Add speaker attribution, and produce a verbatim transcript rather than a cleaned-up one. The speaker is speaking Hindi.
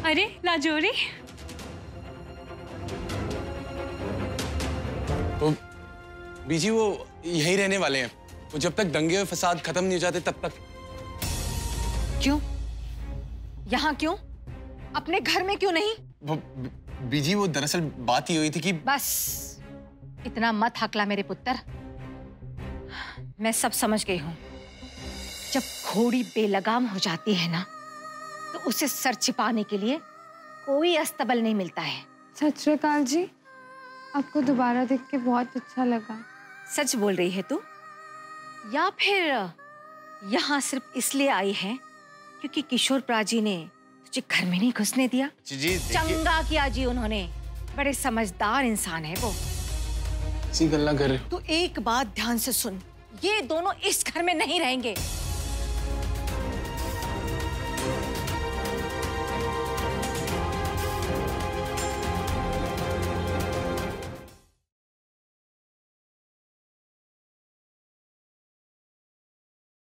Speaker 1: अरे लाजोरी,
Speaker 2: वो बीजी वो यहीं रहने वाले हैं, वो जब तक दंगे और फसाद खत्म नहीं हो जाते तब तक।
Speaker 3: क्यों? यहाँ क्यों? अपने घर में क्यों नहीं?
Speaker 2: वो बीजी वो दरअसल बात ही हुई थी कि
Speaker 3: बस इतना मत हकला मेरे पुत्र, मैं सब समझ गई हूँ। जब घोड़ी बेलगाम हो जाती है ना तो उसे सर छिपाने के लिए कोई अस्तबल नहीं मिलता है।
Speaker 4: सत श्री अकाल जी, आपको दोबारा देख के बहुत अच्छा लगा।
Speaker 3: सच बोल रही है तू या फिर यहाँ सिर्फ इसलिए आई है क्योंकि किशोर प्राजी ने तुझे घर में नहीं घुसने दिया?
Speaker 2: जी जी
Speaker 3: चंगा किया जी उन्होंने, बड़े समझदार इंसान है वो।
Speaker 2: सी गल्ला कर रहे हो।
Speaker 3: तू एक बात ध्यान से सुन, ये दोनों इस घर में नहीं रहेंगे।